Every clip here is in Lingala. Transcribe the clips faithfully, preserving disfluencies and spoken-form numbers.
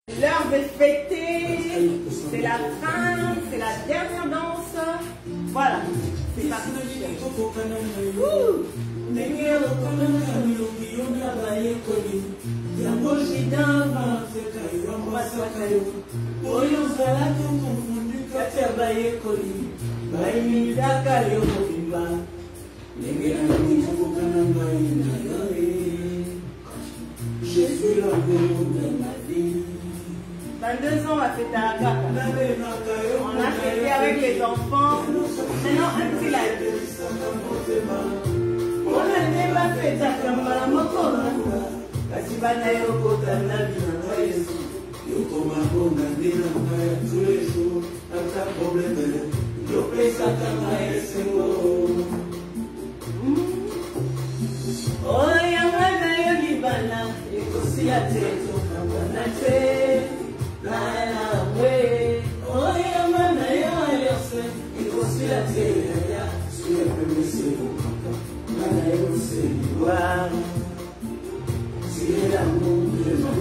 L'heure de fêter, c'est la fin, c'est la dernière danse. Voilà, c'est parti. Je suis l'amour de ma vie. vingt-deux ans, on a fêté à Kaka. On a fêté avec les enfants. Maintenant, un petit live. On a fait la fête à Kambala Mokona. Kasibana Yokota Nabina Yesu. Yokoma Bona Dina Kaya tous les jours. Pas de problème. Yopé Sakama Yesengo. Oh, Yamana Yolibana. Ekosi Ateto Kambana Te. La la way, oh yeah, man, I am it was still a day, yeah, still a permissive, and I will say, wow, see that moon,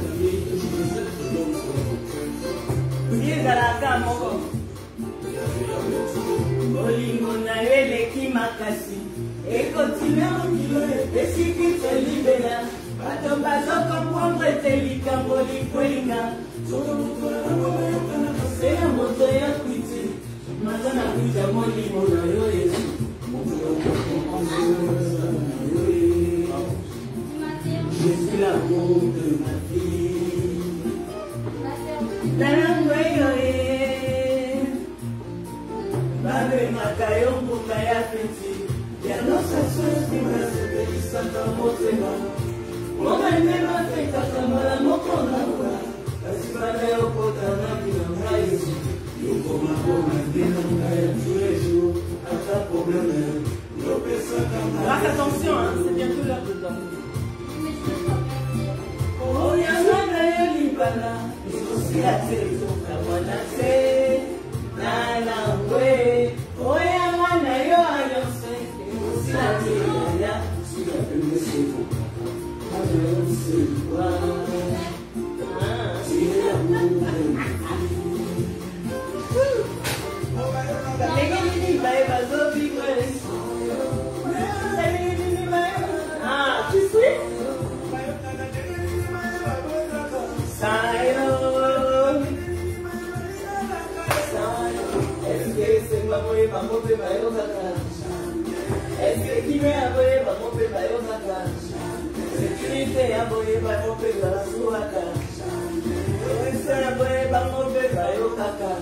you got a camo. Bolingo na ele kimakasi, e continue, e si qui te libera, bato bazo comprendre te likamboli kwenga. C'est un moto ya kwiti, mazana kwita moli mona yo yesu. Je suis l'amour de ma vie. Narangwe yo e, babe makayo mbuka ya fiti. Ya nosa suesi mwese isaka motema. Mona nema feta kamala mokona kwa. Kasibana yokota nabina Yesu. Yokoma bona dina Kaya tous les jours. Pas de problème. Grâce, attention, hein, c'est bientôt l'heure de dormir. Oh, yamana yolibana. Ikosi ateto kamana te. Nana we. Oh, yamana yo alonse. Ikosi ateto ya. Suga peme seko. Kaya yonse. Wow. Ah, tu sais? Est-ce que c'est ma boy, ma boy, ma yo est-ce que qui met à boy, ma boy, ma yo sécurité à boy, ma boy, ma souaka. C'est la boy, ma boy, ma yo kaka.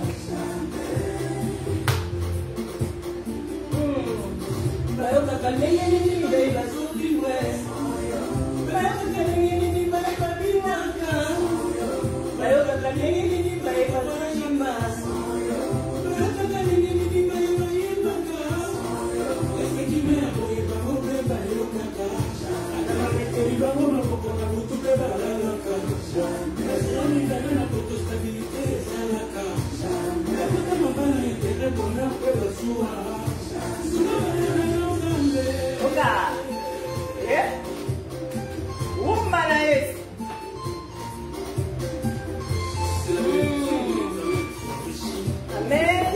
Bayo kaka neye nini bayi bazuki we. Bayo kaka neye nini bayi babinaka. Bayo kaka neye nini bayi babajimba. Bayo kaka neye nini bayi bayibaka. Eske kime aboye bamobe bayo kaka. Akama keteri bamona kokona mutuke balalaka. Esoni kana na koto stabilite salaka. Kaka mabana yetere bona kwe basua. Oka, eh? Woman is. Amen.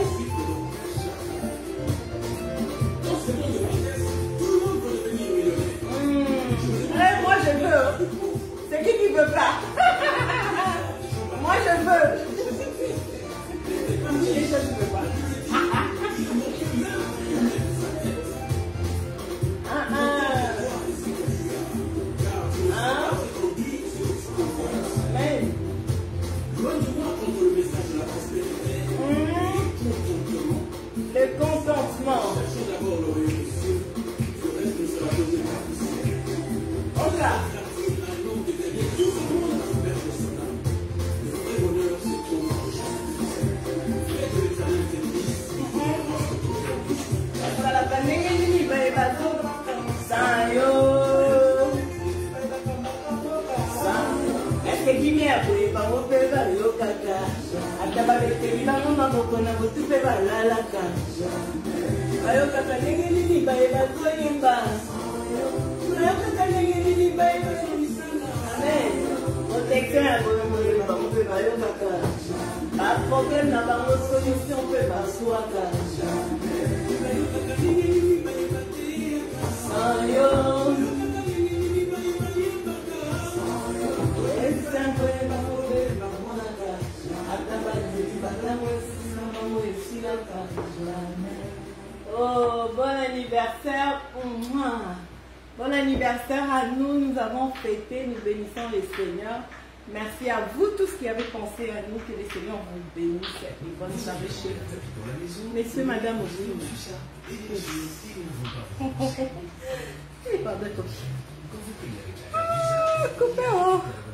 Allez, moi je veux. C'est qui qui veut pas? Moi je veux. Et ça je veux pas. Le consentement. Oka. Est-ce que Guinée a pris par mon père au caca? À tabac, il a mon maman qu'on a tout fait par la laca. Ayo kaka nenge nini baye bazoyemba. Ayo kaka nenge nini baye bazoyemba. Amen. Protection ya boye boye. bango mpe bayokaka baproblème na bango solution mpe bazwaka ayo esango bango mpe bamonaka ata bazeli batango esina bango esilaka oh bon anniversaire pour moi. Bon anniversaire à nous, nous avons fêté, nous bénissons le Seigneur. Merci à vous tous qui avez pensé à nous, que le Seigneur vous bénisse et bonne soirée chez vous. Messieurs, madame, vous pardon, copain. Ah, copain, oh.